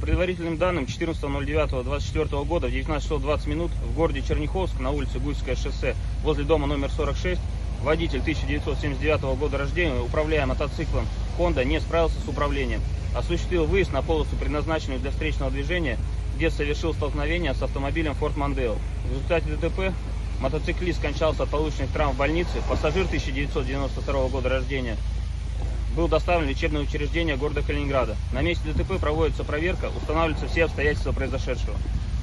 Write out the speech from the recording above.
предварительным данным, 14.09.24 года в 19 часов 20 минут в городе Черняховск на улице Гуйское шоссе возле дома номер 46 водитель 1979 года рождения, управляя мотоциклом Honda, не справился с управлением. Осуществил выезд на полосу, предназначенную для встречного движения, где совершил столкновение с автомобилем Ford Mondeo. В результате ДТП мотоциклист скончался от полученных травм в больнице. Пассажир 1992 года рождения был доставлен в лечебное учреждение города Калининграда. На месте ДТП проводится проверка, устанавливаются все обстоятельства произошедшего.